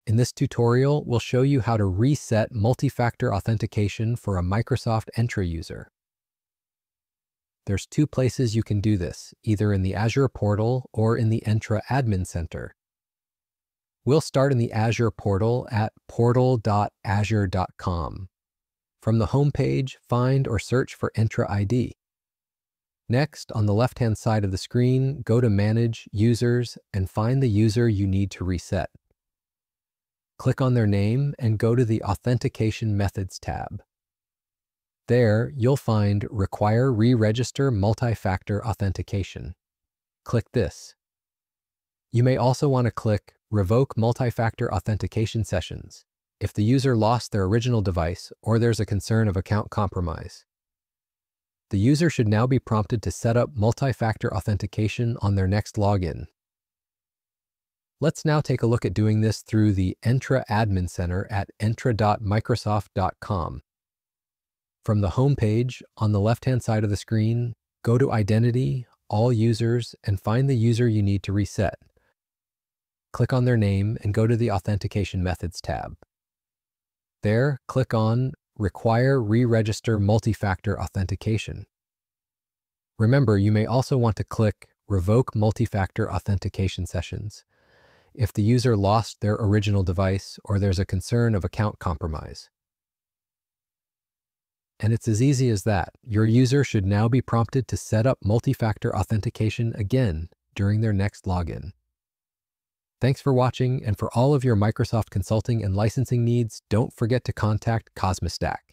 In this tutorial, we'll show you how to reset multi-factor authentication for a Microsoft Entra user. There's two places you can do this, either in the Azure Portal or in the Entra Admin Center. We'll start in the Azure Portal at portal.azure.com. From the home page, find or search for Entra ID. Next, on the left-hand side of the screen, go to Manage Users and find the user you need to reset. Click on their name and go to the Authentication Methods tab. There, you'll find Require Re-Register Multi-Factor Authentication. Click this. You may also want to click Revoke Multi-Factor Authentication Sessions if the user lost their original device or there's a concern of account compromise. The user should now be prompted to set up multi-factor authentication on their next login. Let's now take a look at doing this through the Entra Admin Center at entra.microsoft.com. From the home page, on the left-hand side of the screen, go to Identity, All Users, and find the user you need to reset. Click on their name and go to the Authentication Methods tab. There, click on Require Re-Register Multi-Factor Authentication. Remember, you may also want to click Revoke Multi-Factor Authentication Sessions if the user lost their original device or there's a concern of account compromise. And it's as easy as that. Your user should now be prompted to set up multi-factor authentication again during their next login. Thanks for watching, and for all of your Microsoft consulting and licensing needs, don't forget to contact Cosmistack.